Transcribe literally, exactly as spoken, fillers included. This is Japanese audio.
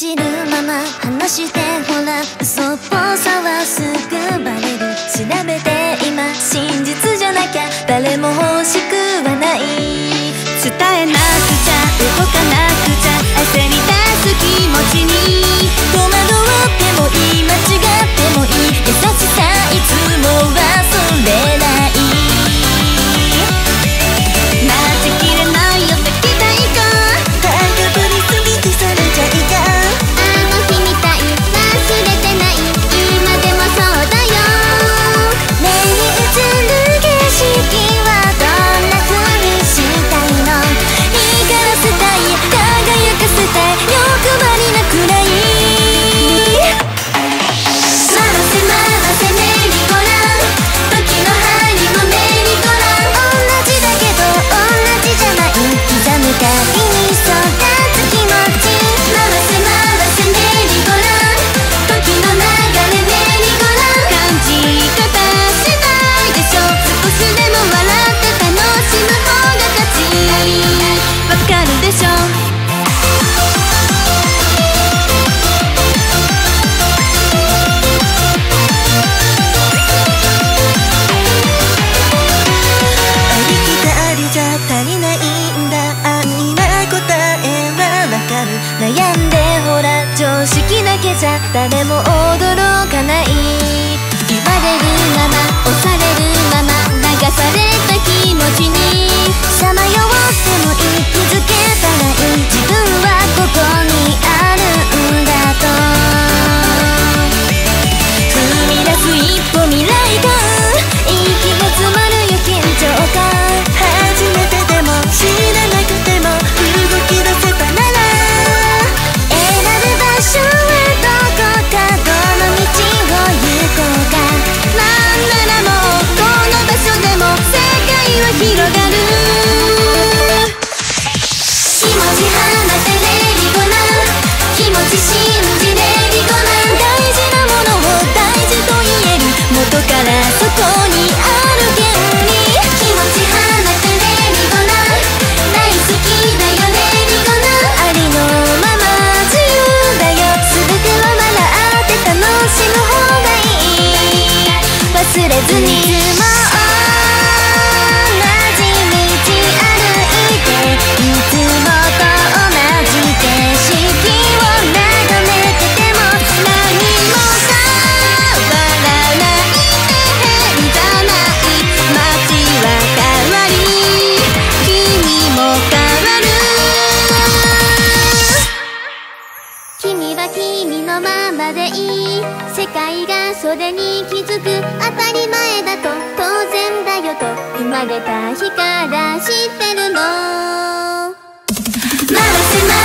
じるまま話してほら、嘘っぽさはすぐバレる。調べて今真実じゃなきゃ誰も欲しくはない。伝えなくちゃ動かなくちゃ焦り出す気持ちに戸惑ってもいい間違ってもいい優しさいつも忘れない。待ちきれないよ抱きたいか高ぶりすぎてそれじゃいかあの日みたい忘れてない今でもそうだよ。目に映る景色はどんな風にしたいの。光らせたい輝かせたい欲張りなくらい回せ回せメリーゴラン時の針もメリーゴラン同じだけど同じじゃない刻むたびに育つ気持ち回せ回せメリーゴラン時の流れメリーゴラン感じ方次第でしょ少しでも笑って楽しむ方が勝ちわかるでしょ。悩んでほら常識だけじゃ誰も驚かない。言われるまま押されるまま流された気持ちにさまよってもいい気づけたらいい自分はここにあるんだと踏み出す一歩未来が息が詰まるよ緊張感初めてでも知らなくても動き出せたなら場所はどこかどの道を行こうかなんならもうこの場所でも世界は広がる。気持ち放てレリゴナ気持ち信じレリゴナ大事なものを大事と言える元からそこにある原理気持ち放てレリゴナ大好きだよレリゴナありのまま自由だよ全ては笑って楽しむ方がいい忘れずにいつも同じ道歩いていつもと同じ景色を眺めてても何も変わらない変じゃない街は変わり君も変わる君は君のままでいい世界がそれに気づく当たり前だと当然だよと生まれた日から知ってるの回せ回せ